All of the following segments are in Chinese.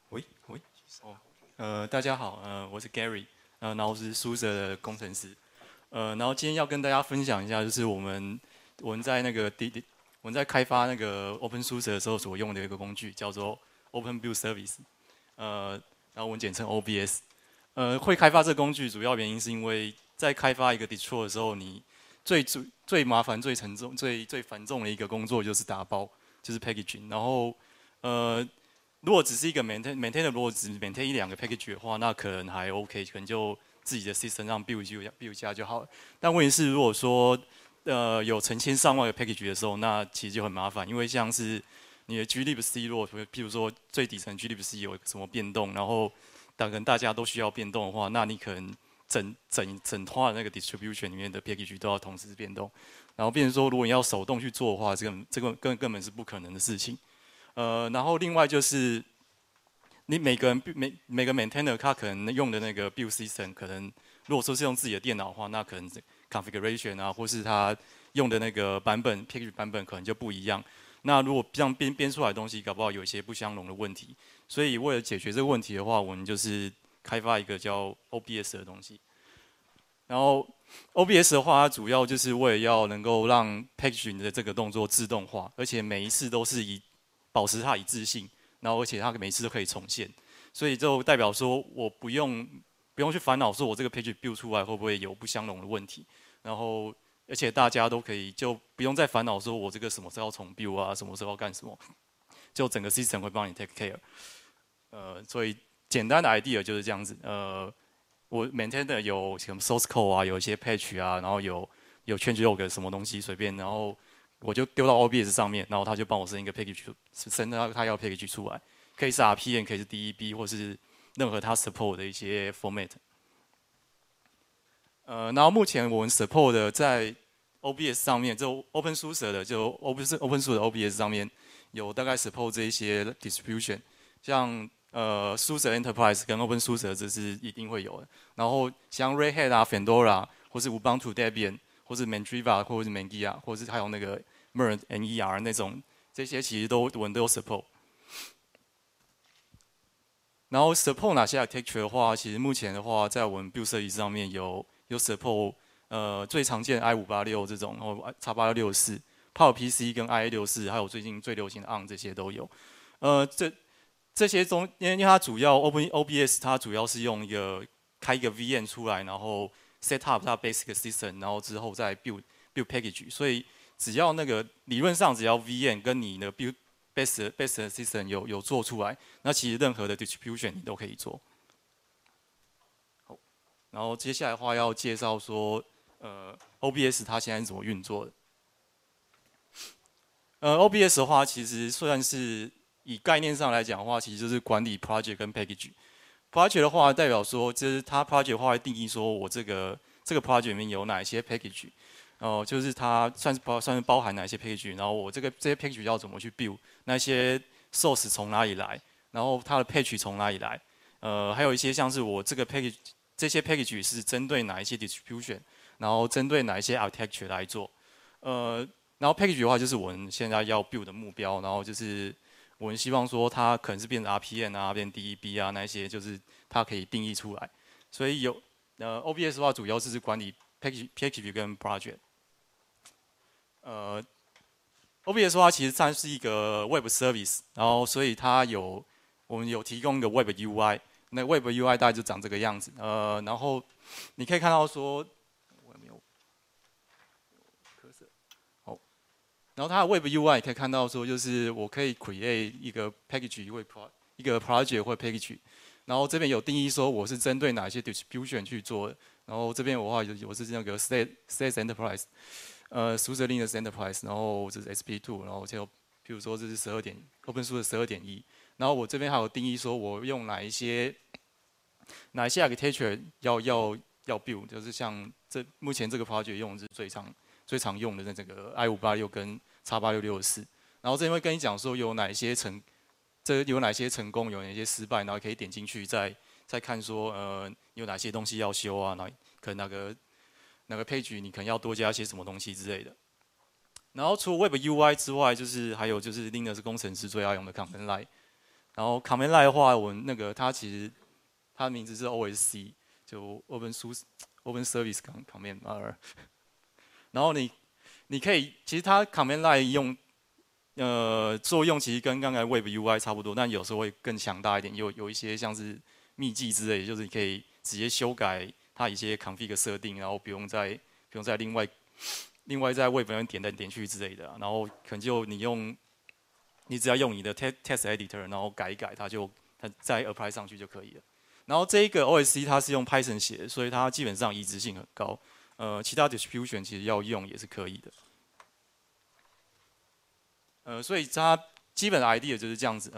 喂喂，大家好，我是 Gary，然后是 SUSE 的工程师，然后今天要跟大家分享一下，就是我们在那个我们在开发那个 openSUSE 的时候所用的一个工具，叫做 openBuild然后我们简称 OBS。会开发这个工具主要原因是因为在开发一个 Distro 的时候，你最麻烦、最沉重、最繁重的一个工作就是打包，就是 packaging，然后呃。如果只是一个 maintain 的，如果只 maintain 一两个 package 的话，那可能还 OK，可能就自己的 system 上 build 一下就好了。但问题是，如果说有成千上万个 package 的时候，那其实就很麻烦，因为像是你的 glibc 如果譬如说最底层 glibc 有什么变动，然后可能大家都需要变动的话，那你可能整套的那个 distribution 里面的 package 都要同时变动，然后变成说，如果你要手动去做的话，这个根本是不可能的事情。然后另外就是你每个 maintainer 他可能用的那个 build system，可能如果说是用自己的电脑的话，那可能 configuration 啊，或是他用的那个版本 package 版本可能就不一样。那如果这样编出来的东西，搞不好有一些不相容的问题。所以为了解决这个问题的话，我们就是开发一个叫 OBS 的东西。然后 OBS 的话，它主要就是为了要能够让 packaging 的这个动作自动化，而且每一次都是保持它一致性，然后而且它每次都可以重现，所以就代表说我不用去烦恼说我这个 page build 出来会不会有不相容的问题，然后而且大家都可以就不用再烦恼说我这个什么时候要重 build 啊，什么时候要干什么，就整个 system 会帮你 take care。所以简单的 idea 就是这样子。我 maintain 的有什么 source code 啊，有一些 patch 啊，然后有 change log 什么东西随便，然后我就丢到 OBS 上面，然后他就帮我生一个 package，生他要 package 出来，可以是 RPM，可以是 DEB，或是任何他 support 的一些 format。然后目前我们 support 的在 OBS 上面，就 openSUSE 的，就 openSUSE 的 OBS 上面有大概 support 这一些 distribution，像SUSE Enterprise 跟 openSUSE 这是一定会有的。然后像 Red Hat 啊、Fedora 或是 Ubuntu Debian 或是 Mandriva 或是 Mangia，或是还有那个 MER 那种，这些其实我们都有 support。然后 support 哪些 architecture 的话，其实目前的话，在我们 build 设计上面有 support，最常见的 i586这种，然后 x8664、PowerPC 跟 IA64，还有最近最流行的 ARM 这些都有。这些因为它主要 OBS 它主要是用开一个 VM 出来，然后 set up 它 basic system，然后之后再 build package，所以只要那个理论上只要 VM 跟你的 basic system 有做出来，那其实任何的 distribution 你都可以做。好，然后接下来的话要介绍说，OBS 它现在是怎么运作的。OBS 的话，其实算是以概念上来讲的话，其实就是管理 project 跟 package。project 的话，代表说，就是它 project 的话会定义说我这个 project 里面有哪一些 package，就是它算是包含哪一些 package，然后我这些 package 要怎么去 build，那些 source 从哪里来，然后它的 patch 从哪里来，还有一些像是我这些 package 是针对哪一些 distribution，然后针对哪一些 architecture 来做，呃，然后 package 的话就是我们现在要 build 的目标，然后就是我们希望说它可能是变成 RPM 啊，变 DEB 啊那一些，就是它可以定义出来。所以OBS 的话，主要是管理 package 跟 project。呃，OBS 的话其实算是一个 Web service，然后所以我们有提供一个 Web UI，那 Web UI 大概就长这个样子。然后你可以看到说，我没有咳嗽。好，然后它的 Web UI 你可以看到说，就是我可以 create 一个 package 一个 project 或 package，然后这边有定义说我是针对哪些 distribution 去做的。然后这边的话，我是那个 State Enterprise，SUSE Linux Enterprise，然后这是 SP2，然后譬如说这是openSUSE 12.1，然后我这边还有定义说我用哪一些 architecture 要 build，就是像目前这个 project 用的是最常用的这个 i586跟 x8664，然后这边会跟你讲说有哪些有哪些成功，有哪些失败，然后可以点进去再看说有哪些东西要修啊，可能哪个 page 你可能要多加些什么东西之类的。然后除了 Web UI 之外，还有就是 Linux 工程师最爱用的 Command Line。 然后 command line 的话，我们那个它其实它的名字是 OSC， 就 openSUSE Open Service Command。然后你可以，其实它 command line 作用其实跟刚才 Web UI 差不多，但有时候会更强大一点，有一些像是秘技之类，就是你可以直接修改它一些 config 设定，然后不用再另外在 Web 那边点来点去之类的，然后可能就你只要用你的 test editor， 然后改一改，它再 apply 上去就可以了。然后这一个 OSC 它是用 Python 写的，所以它基本上移植性很高。其他 distribution 其实要用也是可以的。所以它基本的 idea 就是这样子。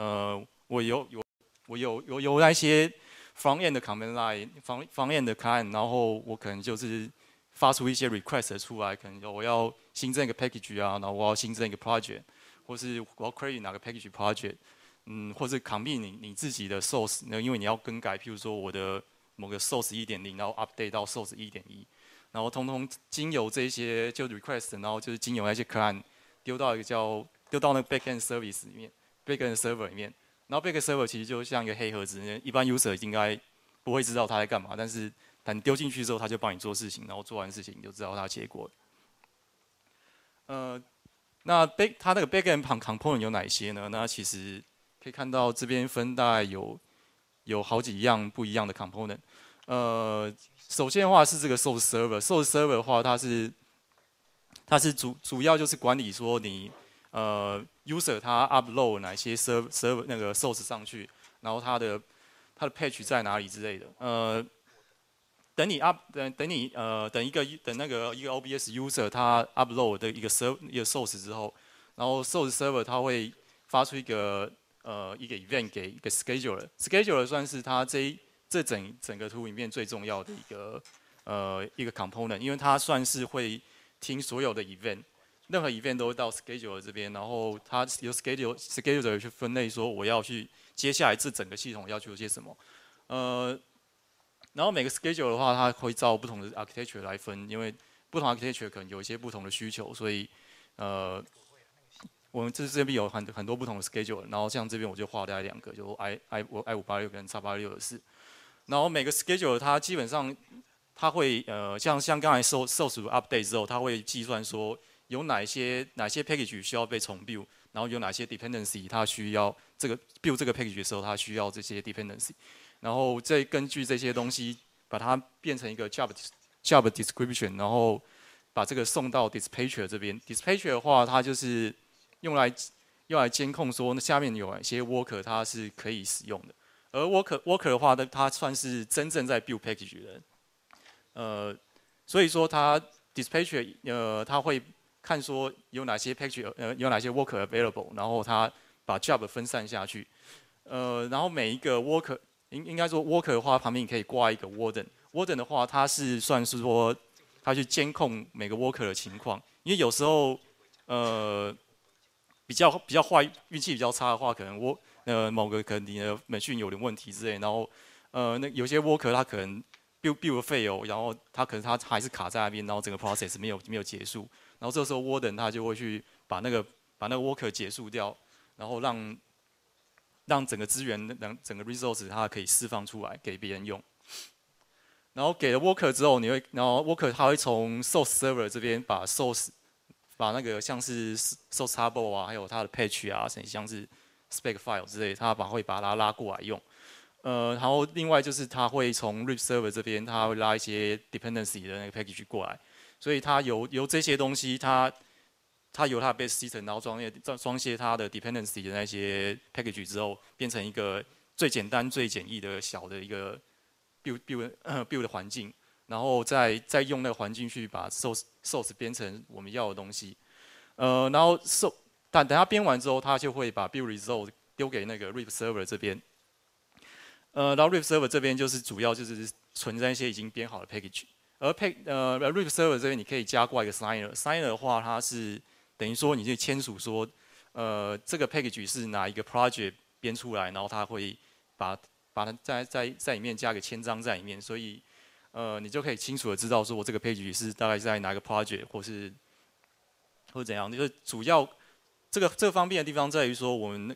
我有那些front end 的 command line，front end 的 client， 然后我可能就是发出一些 request 出来，可能我要新增一个 package 啊，然后我要新增一个 project， 或是我要 create 哪个 package project， 或是 commit 你自己的 source， 因为你要更改，譬如说我的某个 source 1.0， 然后 update 到 source 1.1，然后通通经由这些就 request， 然后就是经由那些 client 丢到那个 backend service 里面 ，backend server 里面，然后 backend server 其实就像一个黑盒子，一般 user 应该不会知道他在干嘛，但是等丢进去之后，他就帮你做事情，然后做完事情你就知道它的结果。那它那个 backend component 有哪些呢？那其实可以看到这边分大概有好几样不一样的 component。首先的话是这个 source server，source server 的话，它是主要就是管理说你user 他 upload 哪些 server 那个 source 上去，然后它的 patch 在哪里之类的。等那个一个 OBS user 他 upload 的一个 source 之后，然后 source server 它会发出一个 event 给一个 scheduler，scheduler 算是它这整个图里面最重要的一个 component， 因为它算是会听所有的 event， 任何 event 都会到 scheduler 这边，然后它由 scheduler 去分类说我要去接下来这整个系统要去做些什么。然后每个 schedule 的话，它会照不同的 architecture 来分，因为不同 architecture 可能有一些不同的需求，所以我们这边有很多不同的 schedule， 然后像这边我就画大概2个，就 i586跟 x86的是。然后每个 schedule 它基本上它会像刚才source update 之后，它会计算说有哪些 package 需要被重 build， 然后有哪些 dependency 它需要build 这个 package 的时候，它需要这些 dependency。然后再根据这些东西，把它变成一个 job description， 然后把这个送到 dispatcher 这边。dispatcher 的话，它就是用来监控说，那下面有哪些 worker 它是可以使用的。而 worker 的话，它算是真正在 build package 的人。所以说它 dispatcher 它会看说有哪些 package 有哪些 worker available， 然后它把 job 分散下去。然后每一个 worker应该说 worker 的话，旁边你可以挂一个 warden。warden 的话，它是算是说，它去监控每个 worker 的情况。因为有时候，比较坏，运气比较差的话，可能某个可能你的美训有点问题之类，然后那有些 worker 他可能 build fail， 然后他可能他还是卡在那边，然后整个 process 没有结束，然后这时候 warden 他就会去把那个 worker 结束掉，然后让整个资源、整个 resource 它可以释放出来给别人用。然后给了 worker 之后，然后 worker 他会从 source server 这边把那个像是 source table 啊，还有它的 patch 啊，像是 spec file 之类，他会把它拉过来用。然后另外就是他会从 RIP server 这边，他会拉一些 dependency 的那个 package 过来，所以他由这些东西，它由它的 base system， 然后装些它的 dependency 的那些 package 之后，变成一个最简单、最简易的小的一个 build 的环境，然后再用那个环境去把 source 编成我们要的东西。然后等它编完之后，它就会把 build result 丢给那个 RIP server 这边。然后 RIP server 这边主要就是存在一些已经编好的 package。而RIP server 这边你可以加挂一个 signer，signer 的话，它是等于说你就签署说，这个 package 是哪一个 project 编出来，然后它会把它在里面加个签章在里面，所以你就可以清楚的知道说我这个 package 是大概在哪个 project 或怎样，就是主要这个方便的地方在于说我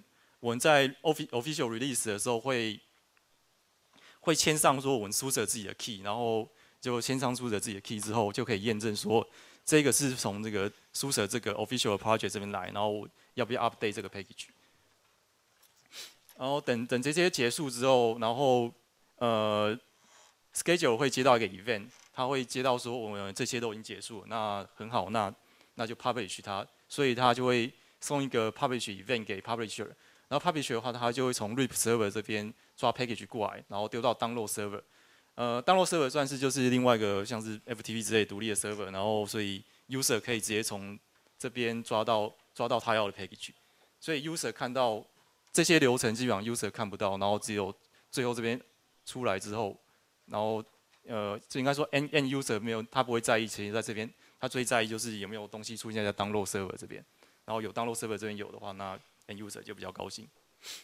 我们在 official release 的时候会签上说我们SUSE自己的 key， 然后就签上SUSE自己的 key 之后，就可以验证说这个是从这个SUSE这个 official project 这边来，然后要不要 update 这个 package。然后等这些结束之后，然后schedule 会接到一个 event， 他会接到说我们这些都已经结束了，那很好，那就 publish 它，所以他就会送一个 publish event 给 publisher， 然后 publisher 的话，他就会从 RIP server 这边抓 package 过来，然后丢到 download server。download server 算是就是另外一个像是 FTP 之类独立的 server， 然后所以 user 可以直接从这边抓到他要的 package， 所以 user 看到这些流程基本上 user 看不到，然后只有最后这边出来之后，然后就应该说 end user 没有，他不会在意，其实在这边他最在意就是有没有东西出现在 download server 这边，然后有 download server 这边有的话，那 end user 就比较高兴。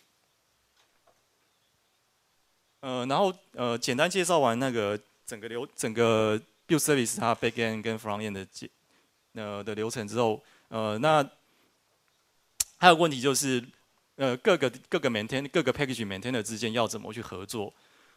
然后简单介绍完那个整个 build service 它 backend 跟 frontend 的流程之后，那还有问题就是，各个 package maintainer 之间要怎么去合作？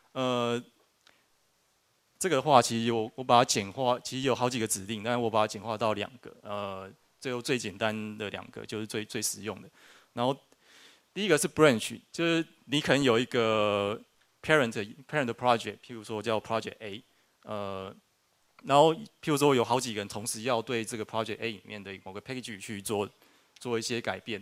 这个的话其实我把它简化，其实有好几个指令，但是我把它简化到2个，最简单的2个就是最实用的。然后第一个是 branch， 就是你可能有一个 parent project， 譬如说叫 project A， 然后譬如说有好几个人同时要对这个 project A 里面的某个 package 去做一些改变，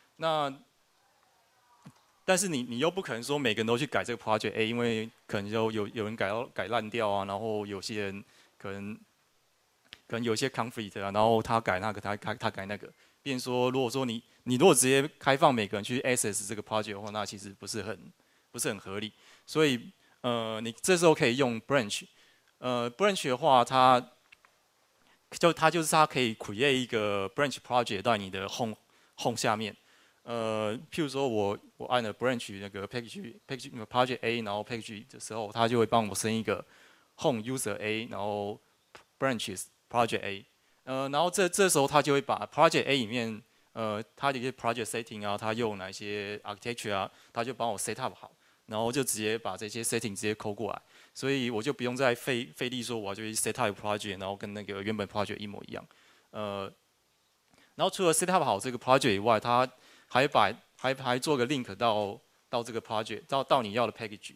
但是你又不可能说每个人都去改这个 project A， 因为可能有人改烂掉啊，然后有些人可能有一些 conflict 啊，然后他改那个，他改那个，变成说如果说你如果直接开放每个人去 access 这个 project 的话，那其实不是很合理，所以你这时候可以用 branch，branch 的话它就是它可以 create 一个 branch project 到你的 home 下面。譬如说我按了 branch 那个 package project A， 然后 package 的时候，它就会帮我生一个 home user A， 然后 branches project A， 然后这时候它就会把 project A 里面它的一些 project setting 啊，它用哪些 architecture 啊，它就帮我 set up 好，然后就直接把这些 setting 直接抠过来，所以我就不用再费力说我要去 set up project， 然后跟那个原本 project 一模一样，然后除了 set up 好这个 project 以外，它还做个 link 到这个 project 到你要的 package，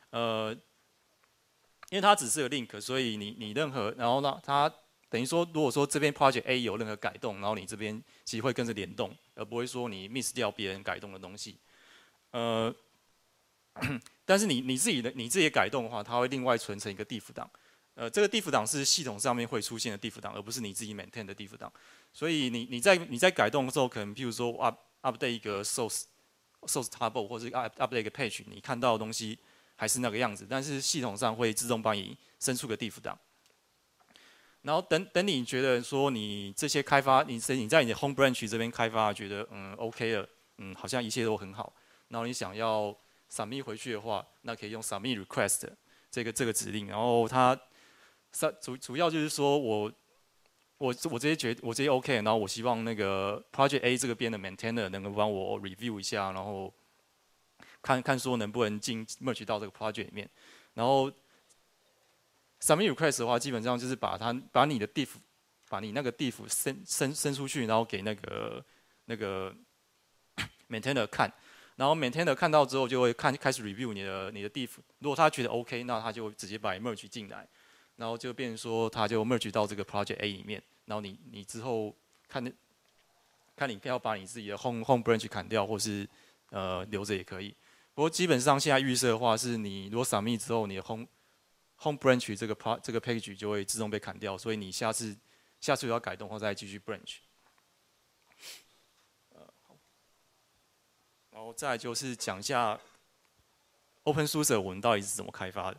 因为它只是个 link， 所以你任何然后呢，它等于说如果说这边 project A 有任何改动，然后你这边其实会跟着联动，而不会说你 miss 掉别人改动的东西，但是你自己的改动的话，它会另外存成一个diff档，这个diff档是系统上面会出现的diff档，而不是你自己 maintain 的diff档。所以你在改动的时候，可能譬如说 update 一个 source table 或者 update 一个 page， 你看到的东西还是那个样子，但是系统上会自动帮你生出个diff档。然后等你觉得说你这些开发，你在你的 home branch 这边开发，觉得OK 了，好像一切都很好，然后你想要 submit 回去的话，那可以用 submit request 这个指令，然后它主要就是说我直接 OK， 然后我希望那个 Project A 这个边的 maintainer 能够帮我 review 一下，然后看说能不能merge 到这个 project 里面。然后 submit request 的话，基本上就是把你的 diff 把你那个 diff 伸出去，然后给那个 maintainer 看，然后 maintainer 看到之后就会开始 review 你的 diff， 如果他觉得 OK， 那他就直接把你 merge 进来。然后就变成说，它就 merge 到这个 project A 里面，然后你之后看你要把你自己的 home branch 砍掉，或是留着也可以。不过基本上现在预设的话，是你如果 submit 之后，你的 home branch 这个 package 就会自动被砍掉，所以你下次要改动后再继续 branch。然后再来就是讲一下 openSUSE 我们到底是怎么开发的。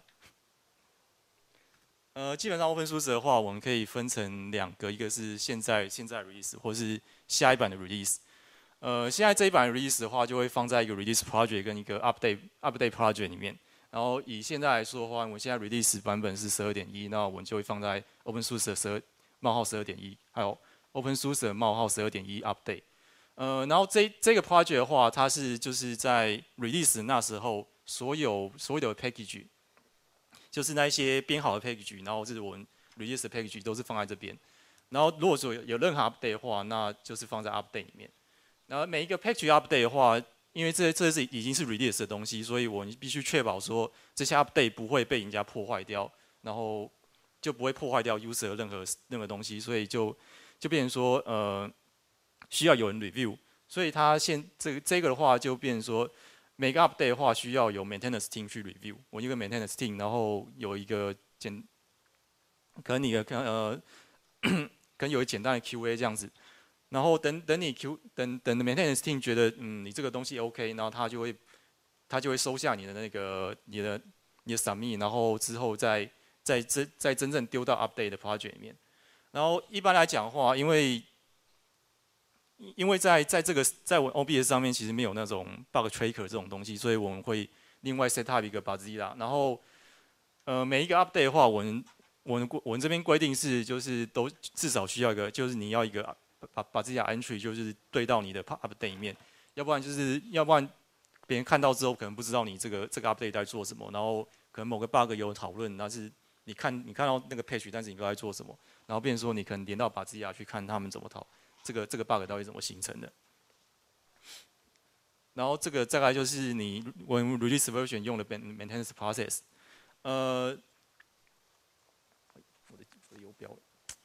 基本上 openSUSE 的话，我们可以分成2个，一个是现在 release， 或是下一版的 release。现在这一版 release 的话，就会放在一个 release project 跟一个 update project 里面。然后以现在来说的话，我们现在 release 版本是 12.1， 那我们就会放在 openSUSE 12.1， 还有 openSUSE 12.1 update。 然后这个 project 的话，它是就是在 release 那时候所有的 package，就是那一些编好的 package，然后这是我们 release 的 package 都是放在这边。然后如果说有任何 update 的话，那就是放在 update 里面。然后每一个 package update 的话，因为这是已经是 release 的东西，所以我们必须确保说这些 update 不会被人家破坏掉，然后就不会破坏掉 user 的任何东西，所以就变成说需要有人 review，所以它这个的话就变成说每个 update 的话需要有 maintenance team 去 review， 我一个 maintenance team， 然后有一个可能你的可能有一个简单的 QA 这样子。然后等的 maintenance team 觉得你这个东西 OK， 然后他就会收下你的submit， 然后之后再真正丢到 update 的 project 里面。然后一般来讲的话，因为在我 OBS 上面其实没有那种 bug tracker 这种东西，所以我们会另外 set up 一个 Bugzilla， 然后每一个 update 的话，我们这边规定是就是都至少需要一个，就是你要一个把自己的 entry 就是对到你的 update 里面，要不然别人看到之后可能不知道你这个 update 在做什么，然后可能某个 bug 有讨论，但是你看到那个 page， 但是你不知道在做什么，然后变成说你可能连到把自己去看他们怎么这个 bug 到底怎么形成的。然后这个大概就是我们 release version 用的 maintenance process， 我的游标。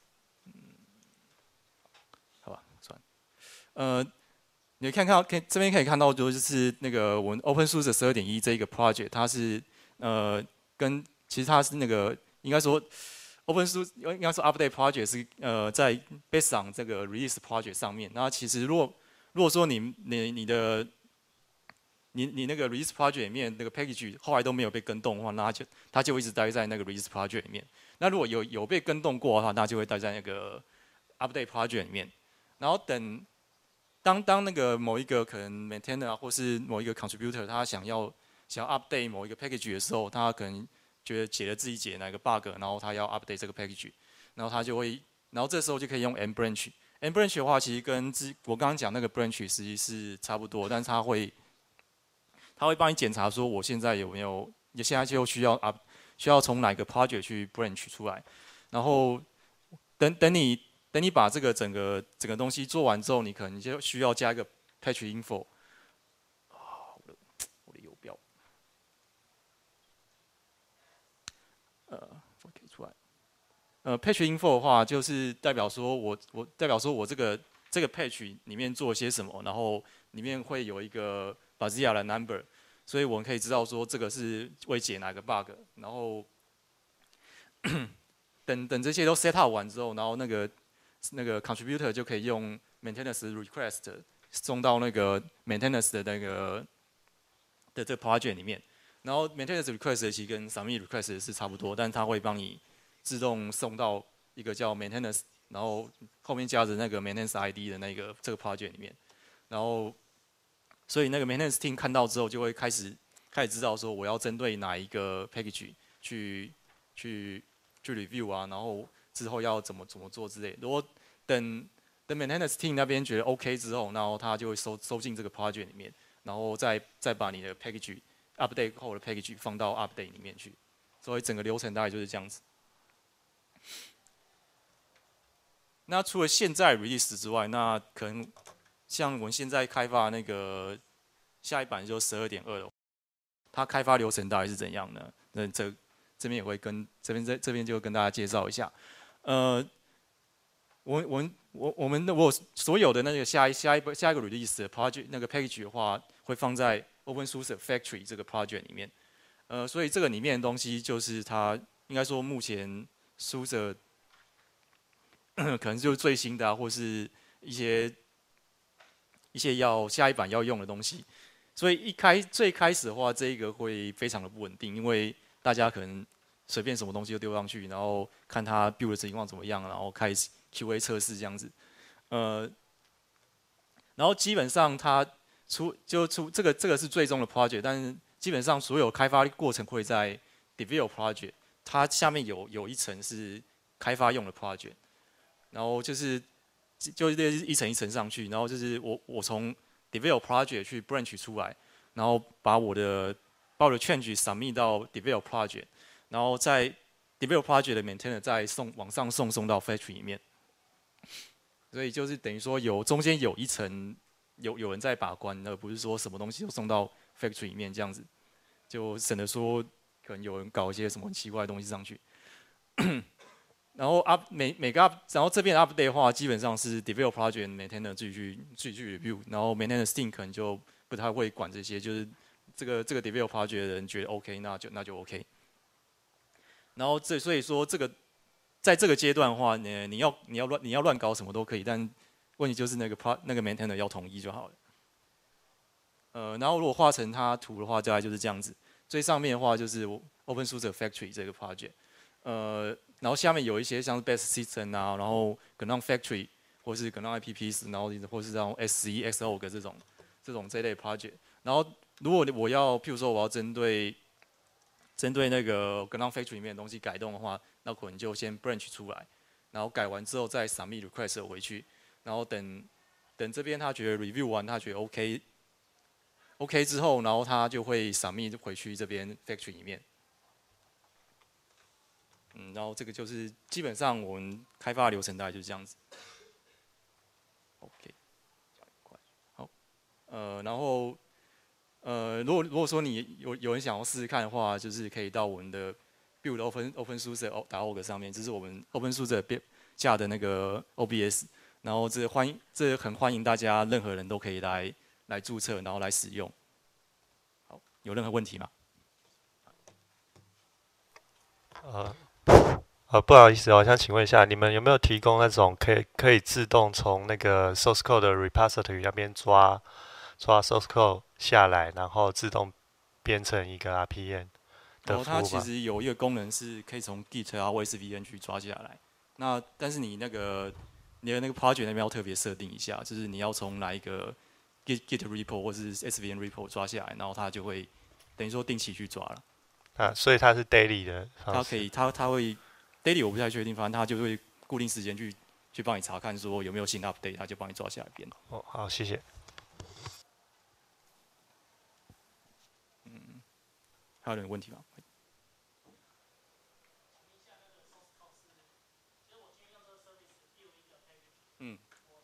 好吧，算了。你这边可以看到，就是那个我们 openSUSE 12.1这一个 project， 它是其实它是那个应该说 openSUSE 应该说 update project 是在 based on 这个 release project 上面。那其实如果说你那个 release project 里面那个 package 后来都没有被更动的话，那它就一直待在那个 release project 里面。那如果有被更动过的话，那就会待在那个 update project 里面。然后当那个某一个可能 maintainer 啊，或是某一个 contributor， 他想要 update 某一个 package 的时候，他可能觉得自己解哪个 bug， 然后他要 update 这个 package， 然后他就会，然后这时候就可以用 m branch。m branch 的话，其实跟我刚刚讲那个 branch 实际是差不多，但是他会帮你检查说我现在有没有，你现在就需要从哪个 project 去 branch 出来，然后等你把这个整个东西做完之后，你可能就需要加一个 patch info。我的游标，可以出来。patch info 的话，就是代表说我这个patch 里面做些什么，然后里面会有一个 Bugzilla 的 number， 所以我们可以知道说这个是为解哪个 bug， 然后等这些都 set up 完之后，然后那个 contributor 就可以用 maintenance request 送到那个 maintenance 的这个 project 里面。然后 maintenance request 其实跟 submit request 是差不多，但它会帮你自动送到一个叫 maintenance， 然后后面加着那个 maintenance ID 的这个 project 里面。然后所以那个 maintenance team 看到之后，就会开始知道说我要针对哪一个 package 去 review 啊，然后之后要怎么做之类的。如果等 maintenance team 那边觉得 OK 之后，然后他就会收进这个 project 里面，然后再把你的 package update 后的 package 放到 update 里面去。所以整个流程大概就是这样子。那除了现在 release 之外，那可能像我们现在开发那个下一版就12.2的，它开发流程大概是怎样呢？那这边也会这边就跟大家介绍一下。我们所有的那个下一个 release 的 project 那个 package 的话，会放在 openSUSE Factory 这个 project 里面。所以这个里面的东西就是它应该说目前 SUSE 可能就是最新的啊，或是一些要下一版要用的东西。所以最开始的话，这一个会非常的不稳定，因为大家可能随便什么东西都丢上去，然后看它 build 的情况怎么样，然后开始 QA 测试这样子。然后基本上它这个是最终的 project， 但是基本上所有开发过程会在 develop project， 它下面有一层是开发用的 project， 然后就是就是一层一层上去，然后就是我从 develop project 去 branch 出来，然后把我的 change submit 到 develop project， 然后在 develop project 的 maintainer 再往上送到 factory 里面，所以就是等于说中间有一层有人在把关，而不是说什么东西都送到 factory 里面这样子，就省得说可能有人搞一些什么很奇怪的东西上去。然后每个 然后这边 update 的话，基本上是 develop project maintainer 自己去 review， 然后 maintainer team 可能就不太会管这些，就是这个 develop project 的人觉得 OK， 那就 OK。然后所以说在这个阶段的话，你要乱搞什么都可以，但问题就是那个 maintainer 要同意就好了。然后如果画成它图的话，大概就是这样子。最上面的话就是 openSUSE Factory 这个 project，然后下面有一些像是 Base System 啊，然后gnome Factory 或是gnome IPPs， 然后或是这种 SE、XOG 这类 project。然后如果譬如说我要针对那个gnome Factory 里面的东西改动的话，那可能就先 branch 出来，然后改完之后再 submit request 回去，然后等这边他觉得 review 完，他觉得 OK 之后，然后他就会 submit 回去这边 factory 里面。然后这个就是基本上我们开发的流程大概就是这样子。OK， 好，然后如果说你有人想要试试看的话，就是可以到我们的 build openSUSE.org 上面，这是我们 openSUSE 架的那个 OBS， 然后这很欢迎大家任何人都可以来注册，然后来使用。好，有任何问题吗？ 不好意思哦，我想请问一下，你们有没有提供那种可以自动从那个 source code 的 repository 那边抓 source code 下来，然后自动编成一个 RPM 的它其服务吗？ 实有一个功能是可以从 Git 啊或 SVN 去抓下来。但是你的那个 project 那边要特别设定一下，就是你要从哪一个 Git repo 或是 SVN repo 抓下来，然后它就会等于说定期去抓了。 所以它是 daily 的方式。 它可以，它会 daily 我不太确定，反正它就会固定时间去帮你查看说有没有新的 update，它就帮你抓下来编。 哦，好，谢谢。 还有人有问题吗？嗯，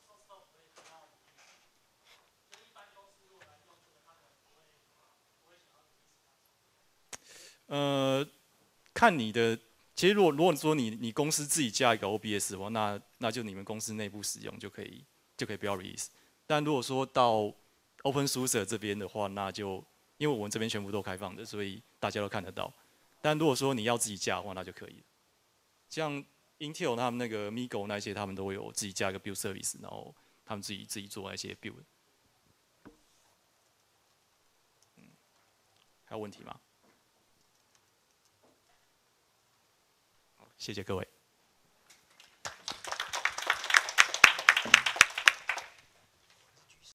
看你的，其实如果说你公司自己加一个 OBS 的话，那就你们公司内部使用就可以不要 release。但如果说到 openSUSE 这边的话，那就因为我们这边全部都开放的，所以大家都看得到。但如果说你要自己加的话，那就可以了。像 Intel 他们那个 Migo 那些，他们都会有自己加一个 build service，然后他们自己做那些 build。还有问题吗？谢谢各位。